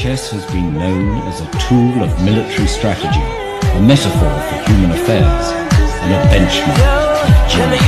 Chess has been known as a tool of military strategy, a metaphor for human affairs, and a benchmark of genius.